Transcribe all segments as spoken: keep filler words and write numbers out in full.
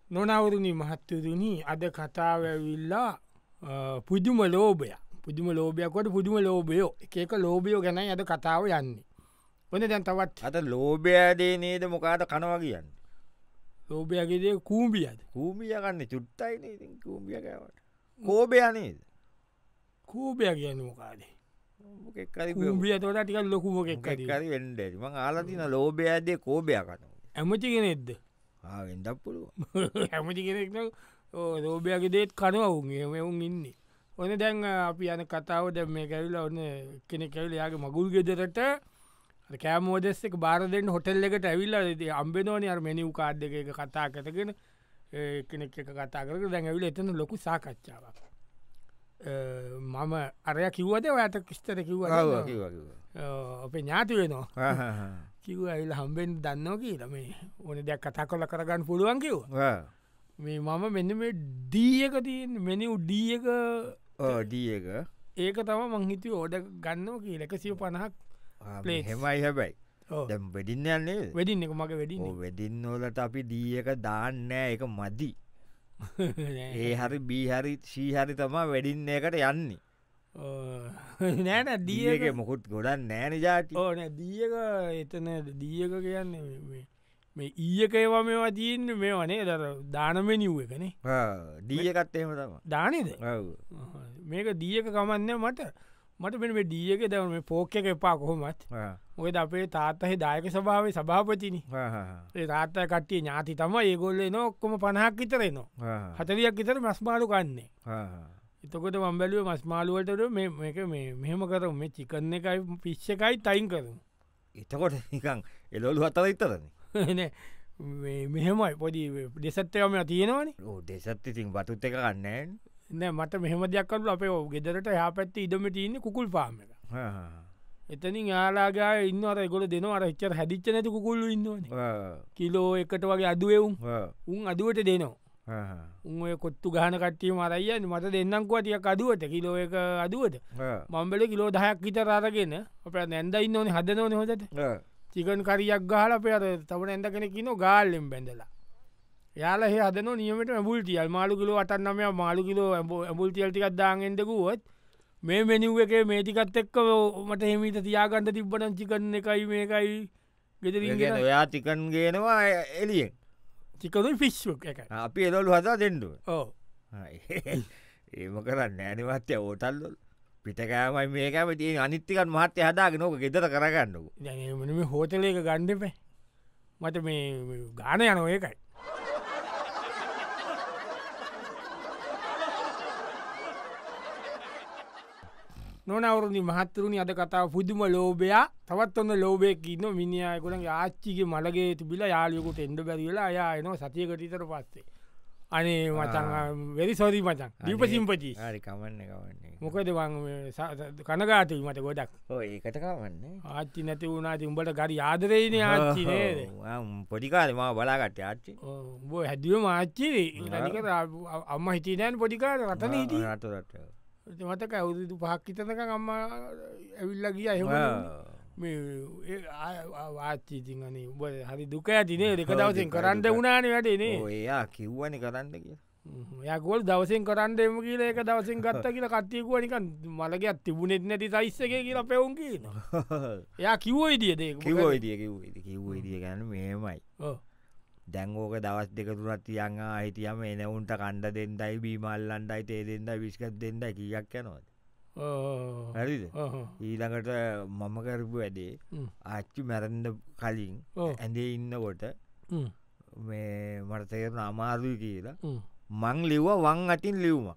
නොනවරුණි මහත්තතුනි අද කතාවැවිල්ලා පුදුම ලෝබය පුදුම ලෝබයකොට පුදුම ලෝබයෝ එකක ලෝබයෝ ගැනයි අද කතාව යන්නේ ඔන්න දැන් තවත් අත ලෝබයාදේ නේද මොකාට කනවා කියන්න ලෝබයගේදේ කූම්බියද කූමිය ගන්න චුට්ටයි කූමිය කෑවට කෝබය නේද කූබය කියන්න මොකාදේ මොකෙක්කරි කූම්බිය තොට ටික ලොකුමොකෙක් කරි වෙන්ඩ ම ආලතින ලෝබයාදේ කෝබය කනවා ඇමති කෙනෙක්ද වෙන්ඩක් පුළුව හැමති කෙනෙක් ලෝබයගේ දේත් කනුවවුන් එවුන් ඉන්නේ ඔන දැන් අපි යන කතාව දැ මේ කැවිල ඔන්න කෙනෙ කැවිල යාගේ මගුල් ගෙදරට කෑමෝදෙස් එක බාර දෙන්න හොටෙල් එකට ඇවිල්ල අම්බෙනෝනි අර මෙනිව් කාඩ් එක එක කතා කතගෙන කෙනෙක් එක කතා කර දැන් ඇවිල එතන ලොකු සාකච්ඡාවක් මම අරය කිව්වද ඔයට කිස්තර කිව්ව අපේ ඥාති වෙනවා කිව ඇවිල හම්බෙන් දන්නවා කියීම ඕන දෙයක් කතා කොල කරගන්න පුළුවන් කිව මේ මම මෙන්න මේ ඩීයක තියෙන් මෙනිව් ඩී එක ඩී එක ඒක තම මංහිතව ඕඩ ගන්නවා කිය එක සිය පණහක් හෙමයි හැබැයි දැම් වෙඩින්න යන්නේ වෙඩින්න එක මගේ වෙඩින්න වෙඩින්නෝලට අපි දී එක දාන්නෑ එක මදි ඒ හරි බීහරි සීහරි තමා වැඩින්න එකට යන්නේ නෑන දියක මොකුත් ගොඩන් නෑන ජාති ඕන දියක එතන දියක කියන්නේ මේ ඊයක ඒවා මේවා තියන්න මේ වනේ දර දානම නිව් එකනේ දීයකත් එහෙම තම දානද මේක දියක කමන්න මට මට මෙ දියක දව මේ පෝක එක එපා කොහොමත් ඔයද අපේ තාත්තහහි දායක සභාවේ සභාපතින ඒ තාත්ත කට්ටිය ඥාති තම ඒගොල්ල නොක්කොම පණහක් විතරනවා හතරියක් විතර මස්මාලු කන්නේ එතකොට මම්බැලුව මස්මාලුවලට මේක මෙහෙම කර මේ චිකන්න එකයි පිශ්ෂකයි තයින් කරු එතකොට නිකං එලොලු හතර ඉතරන මෙහෙමයි පොඩි දෙසත්තයම තියෙනවන දෙසත් ඉතින් බතුත් එක කන්නෑ නෑ මට මෙහම දෙයක්කරු අපේ ගෙදරට යා පැත්ති ඉඩම තියන්නේ කුකුල් පාම එක එතනින් යාලාගේ ඉන්න අර ගොල දෙනවා අර එච්චර හැදිච්ච නැති කුකුල්ලු ඉන්නවන කිලෝ එකට වගේ අදුවවුම් උන් අදුවට දෙනවා උන්ය කොත්තු ගහන කට්ටිය මරයියන්න මට දෙන්නම් තියක් අදුවට කිලෝ එක අදුවට මම්බල කිලෝ දහයක් විතර අරගෙන අප නැන්ද ඉන්න ඕන හදනවන හොදට චිකන් කරියක් ගහල පෙර තවන ඇඳ කෙනෙ කින ගාල්ලෙන් බැඳලා යාල හදන නියමට ඇබුල්ටියල් මාළු කිලෝ අටන්නම මාළු කිලෝ ඇබුල්ටියල් ටිකක් දාගෙන්දකුවත් මේ මෙනිව් එක මේටිකත් එක්ක මට හෙමිට තියාගන්න තිබ්බටන් චිකන්න එකයි මේකයි ගෙදරගෙන ඔයා චිකන් ගේනවා එලියෙන් චිකදුයි ෆිශ්ක් එක අපි එදොලු හතා දෙෙන්ඩුව ඕ ඒම කරන්න ෑනවත්ය ඕටල්ලොල් පිටකෑමයි මේකම තිය අනිත්තිකන් මහත්‍ය හදාගෙන නොක ගෙදර කරගන්නකු දැනම හෝතලයක ගණ්ඩපේ මට මේ ගාන යනෝ ඒකයි නොනවරුණි මහත්තරුණි අද කතාව පුදුම ලෝබයා තවත් ඔන්න ලෝබයක් ඉන්න මිනිියයකුට ආච්චිගේ මළගේ තිබිල යාලියකුට එන්ඩ බැරිවෙලා යා එනවා සතියකටතර පස්සේ අනේ මචන් වෙරි සොරී මචන් දීප සිම්පචි කමන්න කවන්නේ මොකද කනගාටයි මට ගොඩක් ඒකට කවන්න ආච්චි නැති වුණනාති උඹට ගරි ආදරේන ආච්චිනේද පොඩිකාල ම බලාගට ආච්චි බෝ හැදිව මාච්චි රනික අම්ම හිටිනෑන් පොඩිකාර රතන හිටිය රටරට මතක ඇවුදු පහක් හිතනක අම්ම ඇවිල්ල ගිය එහම ආච්චිතිගන උබ හරි දුක ඇතිනේ දෙක දවසෙන් කරන්න වුණාන වැඩනේ එයා කිව්වනි කරන්න කිය යකොල් දවසෙන් කරන්න එම කියල එක දවසෙන් ගත්ත කියල කට්ටියකුවනික මලගත් තිබුණෙත් නැති සයිස්සක කියලා පැවුන් කියන එයා කිව්ව ඉදිියද කිවෝ ඉදිය කිව් කිව්ව ඉදිය ගැන මෙමයි දැංගෝක දවස් දෙක තුරත් තියන් හිටියම එනවුන්ට කණ්ඩ දෙන්නයි බීමල්ලන්ඩයි තේ දෙන්න විස්කත් දෙන්න කියක් යනොත් හරිද ඊළඟට මම කරපු වැඩේ ආච්චි මැරන්ඩ කලින් ඇඳේ ඉන්නකොට මේ මට තේරන අමාරුයි කියලා මං ලිව්ව වං අතින් ලිව්ම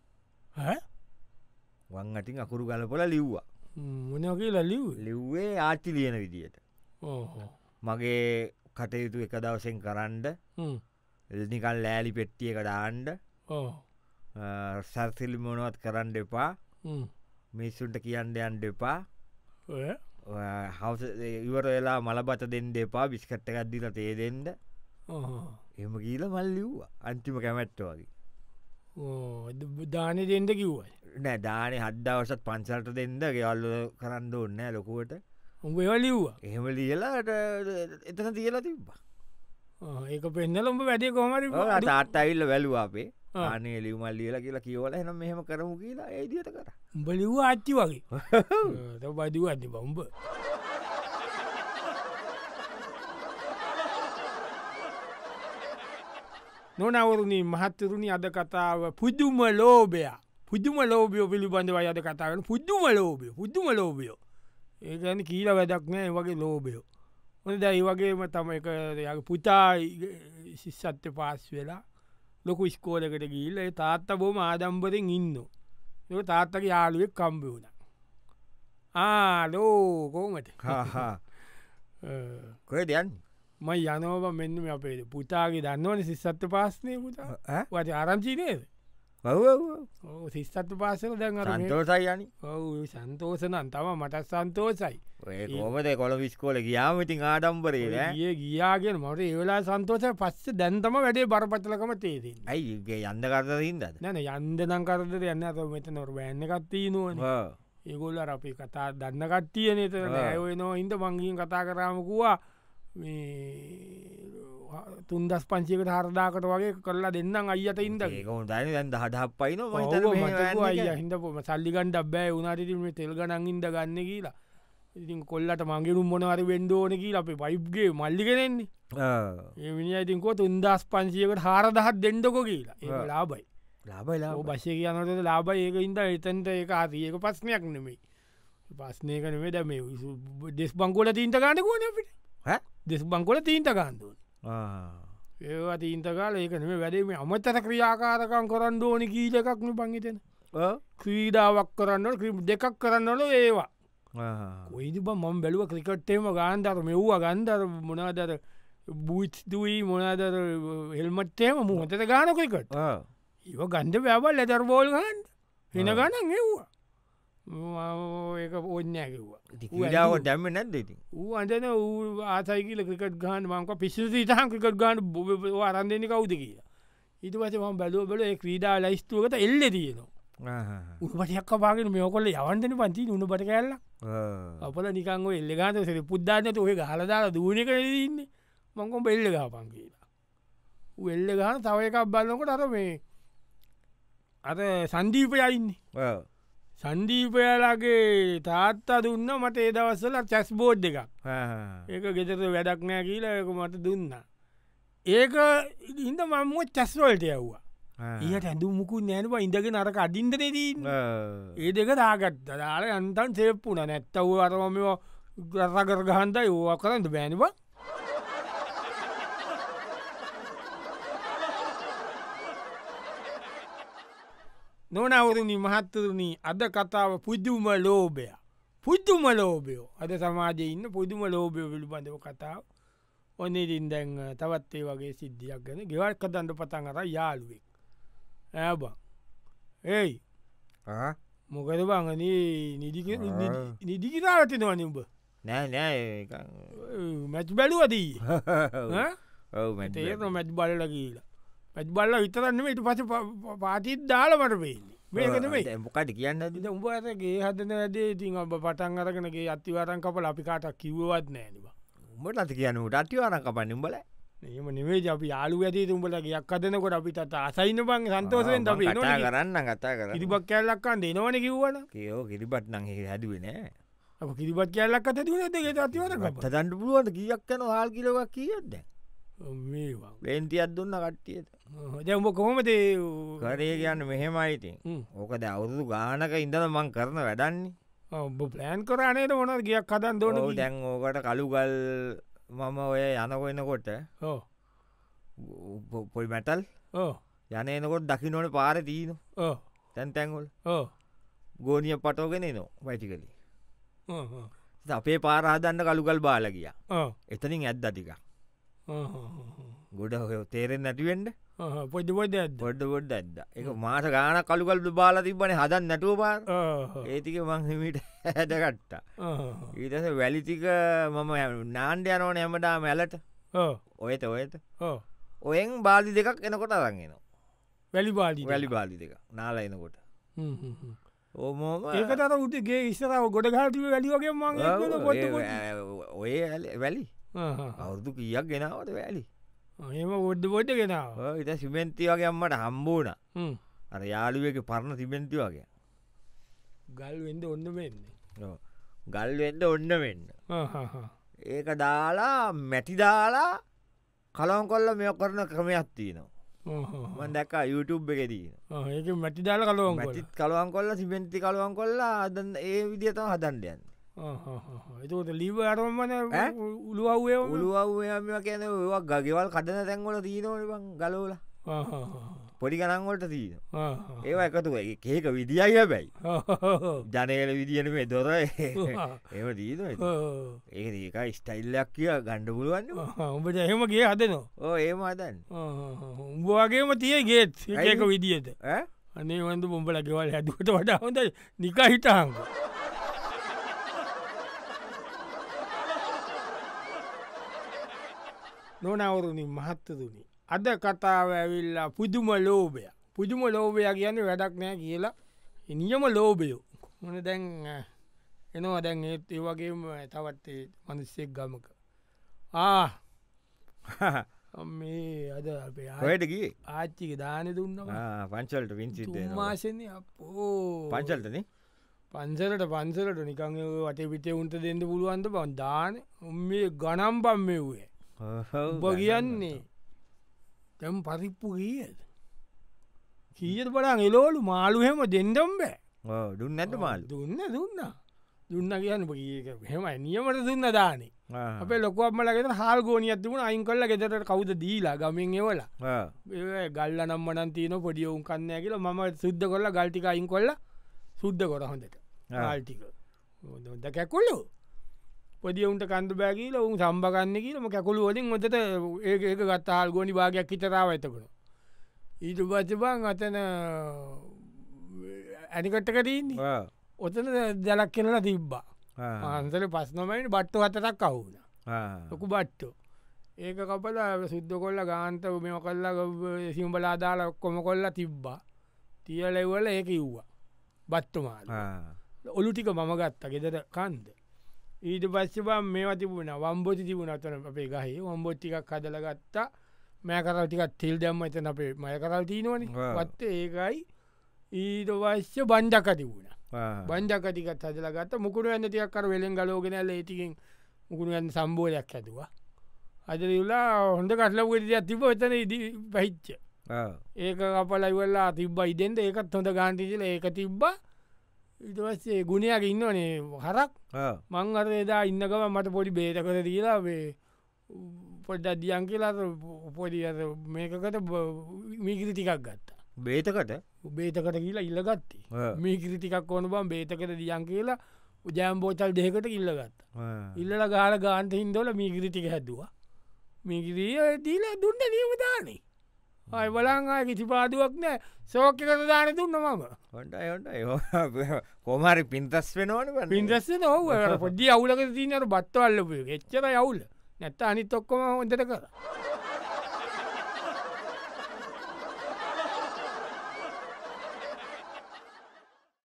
වං අතින් අකුරු ගලපොල ලිව්වා මොන කියලා ලිව් ලිව්වේ ආච්චි ලියන විදියට මගේ කටයුතු එක දවසෙන් කරන්ඩ නිකල් ලෑලි පෙට්ටියක ඩාන්ඩ සර්සිලි මොනුවත් කරන්න එපා මිස්සුන්ට කියන්න යන්න එපා හවස ඉවර වෙලා මලබත දෙන්න එපා බිස්කට්ට ගත්දිල තේ දෙෙන්ඩ එම කියල මල්ලිව්වා අන්තිම කැමැට්ට වගේ දානය දෙෙන්ට කිව්වයි නෑ දානේ හද්දවසත් පන්සල්ට දෙන්න ගෙවල්ල කරන්න ඕන්නෑ ලොකුවට උඹ ලිව්වා එහෙම ලියලාට එතන තියලා තිබ්බා ඒක පෙන්නලොඹ වැඩේ කොමරි තාත් ඇවිල්ල වැැලුව අපේ ආනේ ලිවමල් ලියල කියලා කියවල එනම් මෙහෙම කරමු කියලා ඒදිට කර උඹලිව ආච්චි වගේ බදිව ඇති බම්බ නොනවරුණී මහත්තරුණි අද කතාව පුදුම ලෝබය පුදුම ලෝබියෝ පිළිබඳව අද කතාවන පුද්දුම ලෝබය පුද්දුම ලෝබියෝ ඒකන කීල වැදක් නෑ වගේ ලෝබයෝ හොඳ දැයි වගේම තම එක පුතා සිස්සත්්‍ය පාස් වෙලා ලොකු ස්කෝලකට ගිල්ල තාත්ත බෝම ආදම්බරෙන් ඉන්න ඒ තාත්තක යාළුවෙක් කම්බ වුණ ආලෝ කෝමට කොය දෙයන් ම යනෝව මෙන්න අපේ පුතාගේ දන්නවන සිස්සත්්‍ය පාස්නය පුතා වට ආරංචිනේද සිස්සත්තු පාසල දැන් සන්තෝසයි යනි ඔවු සන්තෝසනන් තම මටත් සන්තෝසයි කොමද කොළ විස්කෝල ගියාමඉතින් ආඩම්බරේ ඒ ගියාගෙන මට ඒවෙලා සන්තෝසය පස්ස දැන්තම වැඩේ බරපටලකම තේරෙන් ඇයිගේ යන්ද කරදරින්ද නැන යන්දනං කරදර යන්න අත මෙත නොර වැන්න එකත්තිී නුවන ඒගොල්ල අපේ කතා දන්න කට්ටිය නත ඇය නෝ ඉන්ද මංගින් කතා කරාමකුවා තුන්දස් පංචිකට හරදාකට වගේ කරලා දෙන්නම් අයියට ඉන්ද ඒකම දන දැන්ද හඩක් පයින අය හිදපොම සල්ලිගන්ඩ බෑ උනාටම තෙල්ගනං ඉද ගන්න කියලා ඉතින් කොල්ලට මංගේරුම් මොනවරි වෙන්ඩෝන කියලා අපේ පයිප්ගේ මල්ලි කෙනෙන්නේ ඒමිනි ඉතින්කෝ තුන්දස් පංචියකට හාරදහත් දෙන්නකො කියලා ඒ ලාබයි ලාබයිලා බශය කියනට ලාබ ඒක ඉද එතන්ට ඒක ආතියක පස්්නයක් නෙමෙයි පස්නය කනේ දැම දෙස් බංකොල තීන්ට ගන්නකුවන අපිට දෙස් බංකොල තීන්ට ගන්දුවන් ඒවා තීන්ත කාල ඒකනම වැඩේම අමතර ක්‍රියාකාරකම් කරන්න ඕනි කීල එකක්න පංගිතෙන ක්‍රීඩාවක් කරන්න ක්‍රීම් දෙකක් කරන්නල ඒවා කොයිදි බ මම් බැලුව ක්‍රිකට්ටේම ගාන්දර මෙව්වා ගන්දර මොනාදර බුච්දුවී මොනාදර හෙල්මට්ටේම මුහතට ගාන ක්‍රිකට ඒව ගන්ධ වැ්‍යවල් ලැදර බෝල් ගන්න හෙන ගණන් එව්වා ඒක ඕන්නෑ කිව්වා ඩාව දැම්ම නැද ඉති ඌ අදන ඌ ආසයිකිල ක්‍රිකට ගාන මංක පිස්සි තහන් ක්‍රිකට ගාන බොබ අරන්දෙන කවුද කියලා ඉට පස ම බැලුව බල ක්‍රීඩා ලයිස්තුවකට එල්ල තියනවා උපටයක් පාගෙන මේකොල්ල යවන්ටන පන්ති උුණු පට කැල්ල අපල නිකංග එල්ලගාත සෙ පුද්දානත ඔය හලදාලා දූන කරඉන්න මංකොම් බෙල්ල ගාපන් කියලා ඌ එල්ල ගාන තව එකක් බලන්නකොට අර මේ අර සන්දීපයයින්නේ සන්දීපයාලගේ තාත්තා දුන්න මට ඒ දවස්සල චැස් බෝඩ් එකක් ඒක ගෙතර වැඩක් නෑ කියලා එක මට දුන්න ඒක ඉන්ද මමුව චැස්වලට යව්වා ඊට ඇඳු මුකු නෑනවා ඉඳගෙන අරක අඩින්දනදී ඒ දෙක දාගත් දාල අන්තන් සේප්පුන නැත්තව අරමම ගරකර ගහන්ද යෝවා කරන්න බෑනවා නොනවරුණි මහත්තරුණී අද කතාව පුද්දුම ලෝබය පුද්දුම ලෝබයෝ අද සමාජය ඉන්න පුදුම ලෝබය පිළිබඳව කතාව ඔන්න ඉතින් දැන් තවත්ඒ වගේ සිද්ධියක් ගැන ගෙවල් කදන්ට පතන් අර යාළුවෙක් ඇබ ඒයි මොකද බංගන නිදිකිරාවතිනවන උඹ නෑ නෑ මැච් බැලුවදී තේර මැච් බලල කියලා පැත් බල්ල විතරන්න ඉට පස පාතිත් දාලමට පේන්නේ මේකන මොකට කියන්න උඹ ඇතගේ හදන ඇදේ ඉතින් ඔබ පටන් අරගෙනගේ අතිවාරන් කපල අපි කාටක් කිව්වත් නෑනවා උඹට අති කියනට අතිවාරන් කපන්න උඹල ඒම නෙවේ අපි යාලු ඇති උඹලගේ යක් අදනකොට අපි තත් අසයින්න බං සන්තෝසයෙන් අපි කතා කරන්න කතා කර කිරිබක් කැල්ලක්කන් දෙනවන කිව්වන කියෝ කිරිබත් නං හැදුවන අප කිරිබත් කැල්ලක් අත දුවනදගේ අතිවර තදන්ට පුළුවන්ට කියක් කන හල් කිලවක් කියද්ද මේවා පේන්තියක් දුන්න කට්ටියට දැම්ඹ කොහොමද කරේ කියන්න මෙහෙමයිඉතින් ඕකද අවුරුදු ගානක ඉඳල මං කරන වැඩන්නේ ඔබ ප්ලෑන් කරනයට මොනද ගියක් කදන් දෝන දැන් ඕකට කළුගල් මම ඔය යනකොන්නකොට පොයි මැටල් යනනකොට දකි නොන පාර දීන තැන් තැන්ගොල් ගෝනිය පටෝගෙන නවා වැටි කලි අපේ පාරාදන්න කළුගල් බාල ගිය එතනින් ඇත් අටික ගොඩ හො තේරෙන් නැතිවෙන්ඩ පොඩ පොඩ පොඩ්ඩ පොඩ්ඩ ඇද එක මාස ගාන කළුගල් බාල තිබන හදන් නැටුව පාර ඒතික මංහිමිට හැදකට්ට ඊටස වැලිතික මම නාන්ඩ යනවන හැමඩා මැලට ඔයත ඔයත ඔයෙන් බාලි දෙකක් එනකොට අරන්ගෙන වැලි බාලි වැලි බාලි දෙක නාල එනකොට ඕමෝම ඒකතර උටගේ ඉස්සරාව ගොඩ ගාටිව වැලිවගේ මං ඔය වැලි අවුරදු කියක් ගෙනාවට වැලි එම ඔොඩ්ඩ පොඩ්ඩ ගෙනාව ඉත සිමෙන්ති වගේ අම්මට හම්බූන අර යාළුවක පරණ සිමෙන්ති වගේ ගල් වෙන්ඩ ඔන්න වෙන්නේ ගල් වෙන්ඩ ඔන්න වෙන්න ඒක දාලා මැටි දාලා කලවන් කොල්ල මෙ කරන ක්‍රමයක් තියනවා මන් දැක්ක YouTube එක දීන ඒක මැටි දාල කලවන් මැටිත් කලවන් කොල්ල සිමෙන්ති කලවන් කොල්ලා අද ඒ විදිතම හදන්ඩයන්න එතට ලීව අරමන උළුව්ේ උළුව්ම කියන වක් ගගෙවල් කඩන තැන්ගොල තිීනවන ගලෝල පොඩි ගනන්ගොලට තිීන ඒවා එකතු ඒක විදිියයි හැබැයි ජනයල විදිියන මේ දොර ඒම දීන ඒ ඒක ස්ටයිල්ලයක් කිය ගණ්ඩ පුළුවන් උඹට එහෙමගේ හදනවා ඕ ඒම හදන්න උඹවාගේම තිය ගේත් ඒක විදිියට අනේ වන්දු උඹල ගෙවල් හැදුවට වඩා හොඳ නිකා හිටහංග නොනවරුණින් මහත්තතුනි අද කතාව ඇවිල්ලා පුදුම ලෝභය පුදුම ලෝභය කියන්න වැඩක් නෑ කියලා නියම ලෝභයෝ මොන දැන් එනවා දැන් ඒත් ඒ වගේම තවත්තේ මනුස්සෙක් ගමක ආ මේ අද අපේ හොයටගේ ආච්චික දාන දුන්නවා පංචල්ට වින්සි මාසන අපෝ පංචල්ටන පන්සලට පන්සලට නිකං වටේ පිටේ උන්ට දෙන්න පුළුවන්ද බන් දාන මේ ගනම් බම් මෙව්වේ උඹ කියන්නේ තැම් පරිප්පු කියද කීයට බඩන් එලෝලු මාළුහෙම දෙන්ඩම් බෑ දුන්න ඇට මාල් දුන්න දුන්න දුන්න කියන්න හෙමයි නියමට දුන්න දානේ අපේ ලොකක්මලගෙත හල් ගෝනියක් තිබුණ අයින් කල්ල ගෙතට කවුද දීලා ගමින් එවල ගල්ල නම්මනන් තියන පොඩියවුන් කන්නය කියලා මම සුද්ද කොල්ල ගල්ටික අයින් කොල්ල සුද්ද කොට හොඳට ආල්ටික ොද කැකුල්ලු පොදියවුන්ට කන්දු බෑගීල උන් සම්භගන්න කියලම කැකුළු වලින් ොතට ඒ ඒක ගත්තාල් ගෝනි භාගයක් හිතරාව ඇතකුණ ඊට පච්චබං අතන ඇනිකට්ටකටන්නේ ඔතන ජලක් කෙනලා තිබ්බා අන්තර පස්නමයිට බට්ට හතටක් කවුන ලොකු බට්ටෝ ඒක කපල සුද්ද කොල්ල ගාන්ත මෙම කල්ලා සිම්බලා දාලා ඔක්කොම කොල්ල තිබ්බා තියලෙවල ඒක ඉව්වා බත්තුමාල ඔලු ටික මම ගත්ත ගෙදර කන්ද ඊට පස්සබම් මේවා තිබුණ වම්බෝති තිබුණ අතන අපේ ගහේ වම්බොට්ටිකක් හදල ගත්තා මෑකරල් ටිකත් තෙල් දැම්ම එතන අපේ මයකරල් තිීනවන වත්ත ඒකයි ඊට වශ්‍ය බන්්ඩක තිබුණ බන්්ඩකටිකත් හදල ගත්ත මුකුණු ඇන්න තියක් කර වෙලෙන් ගලෝගෙන ඒටිකින් මුකුණු ඇන්න සම්බෝධයක් ඇතුවා අදරලා හොඳ කටලවගටියක් තිබ එතන පැහිච්ච ඒක අපල ඉවල්ලා තිබ්බ ඉදෙන්ට ඒකත් හොඳ ගාන්ටිසිල ඒක තිබ්බා ඉටවස්සේ ගුණයක් ඉන්නවනේ හරක් මං අර එදා ඉන්නකම මට පොඩි බේතකර දීලා පොඩ්ඩ දියන් කියලා පොඩි මේකකට මීකිරි ටිකක් ගත්තා බේතකට බේතකට කියලා ඉල්ලගත්තේ මේ කිරිටිකක් ඕන බම් බේතකට දියන් කියලා උජෑම් බෝතල් දෙකට ඉල්ලගත්ත ඉල්ලල ගාල ගාන්ත හින්දෝල මේ කිරිටික හැදවා මේකිරිය දීල දුන්න නියමදානේ අයි බලංආ කිසි පාදුවක් නෑ සෝකකට දාන දුන්න මම හොටයි හොටයි කොමරි පින්තස් වෙනවන පින්දස්ස නොව පොඩ්ඩි අවුලක තිීනට බත්ව අල්ලපු එච්චර යවුල නැත්ත අනිත් ඔක්කොම හොඳට කර